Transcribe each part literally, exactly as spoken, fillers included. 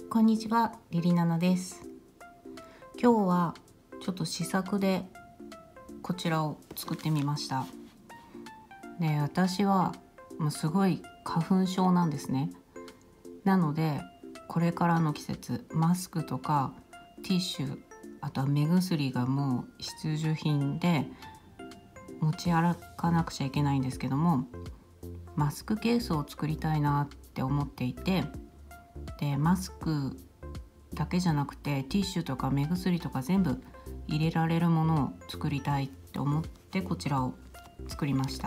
こんにちは、リリナナです。今日はちょっと試作でこちらを作ってみました。で、私はもうすごい花粉症なんですね。なのでこれからの季節、マスクとかティッシュ、あとは目薬がもう必需品で持ち歩かなくちゃいけないんですけども、マスクケースを作りたいなって思っていて、でマスクだけじゃなくてティッシュとか目薬とか全部入れられるものを作りたいって思ってこちらを作りました。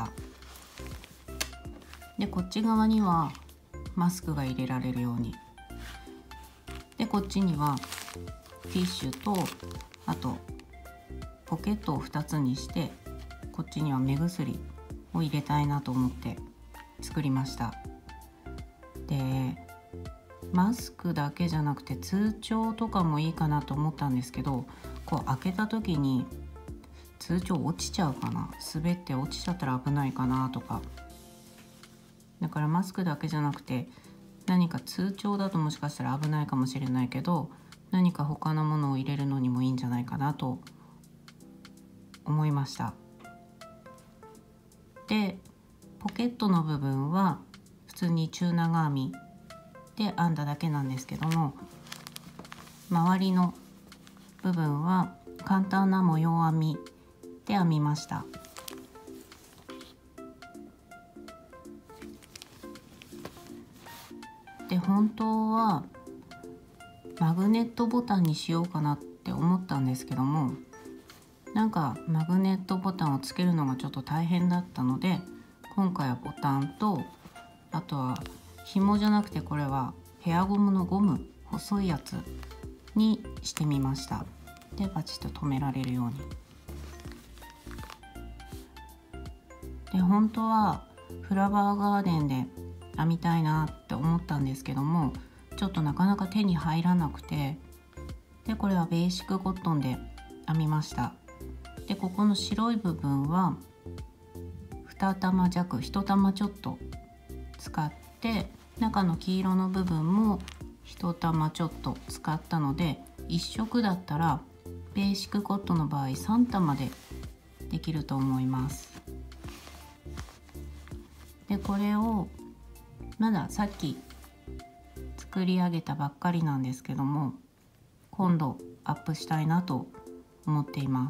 でこっち側にはマスクが入れられるように、でこっちにはティッシュとあとポケットをふたつにして、こっちには目薬を入れたいなと思って作りました。でマスクだけじゃなくて通帳とかもいいかなと思ったんですけど、こう開けた時に通帳落ちちゃうかな、滑って落ちちゃったら危ないかなとか、だからマスクだけじゃなくて何か通帳だともしかしたら危ないかもしれないけど、何か他のものを入れるのにもいいんじゃないかなと思いました。でポケットの部分は普通に中長編みで編んだだけなんですけども、周りの部分は簡単な模様編みで編みました。で本当はマグネットボタンにしようかなって思ったんですけども、なんかマグネットボタンをつけるのがちょっと大変だったので、今回はボタンと、あとは紐じゃなくてこれはヘアゴムのゴム、細いやつにしてみました。でバチッと留められるように。で本当はフラワーガーデンで編みたいなって思ったんですけども、ちょっとなかなか手に入らなくて、でこれはベーシックコットンで編みました。でここの白い部分はに玉弱、いち玉ちょっと使って、中の黄色の部分もいち玉ちょっと使ったので、いっ色だったらベーシックコットンの場合さん玉でできると思います。でこれをまださっき作り上げたばっかりなんですけども、今度アップしたいなと思っています。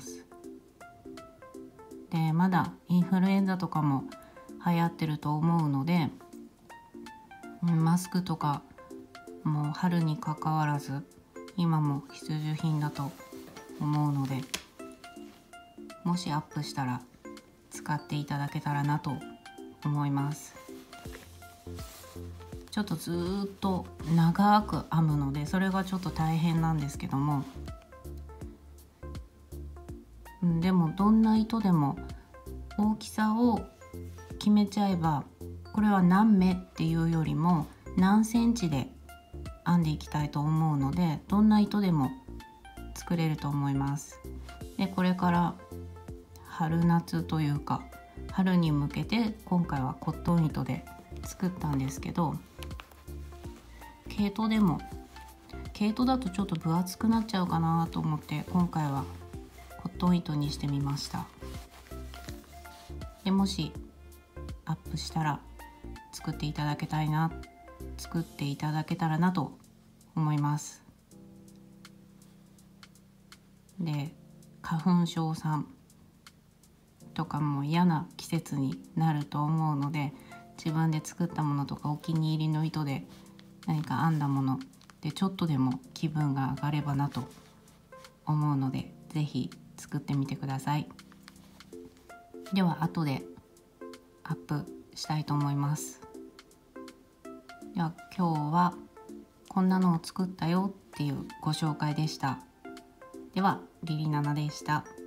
でまだインフルエンザとかも流行ってると思うので、マスクとかもう春にかかわらず今も必需品だと思うので、もしアップしたら使っていただけたらなと思います。ちょっとずーっと長く編むのでそれがちょっと大変なんですけども、でもどんな糸でも大きさを決めちゃえば、これは何目っていうよりも何センチで編んでいきたいと思うので、どんな糸でも作れると思います。でこれから春夏というか春に向けて今回はコットン糸で作ったんですけど、毛糸でも毛糸だとちょっと分厚くなっちゃうかなと思って今回はコットン糸にしてみました。でもしアップしたら作っていただけたいな作っていただけたらなと思います。で花粉症さんとかも嫌な季節になると思うので、自分で作ったものとかお気に入りの糸で何か編んだものでちょっとでも気分が上がればなと思うので、是非作ってみてください。では後でアップしたいと思います。では今日はこんなのを作ったよっていうご紹介でした。ではリリナナでした。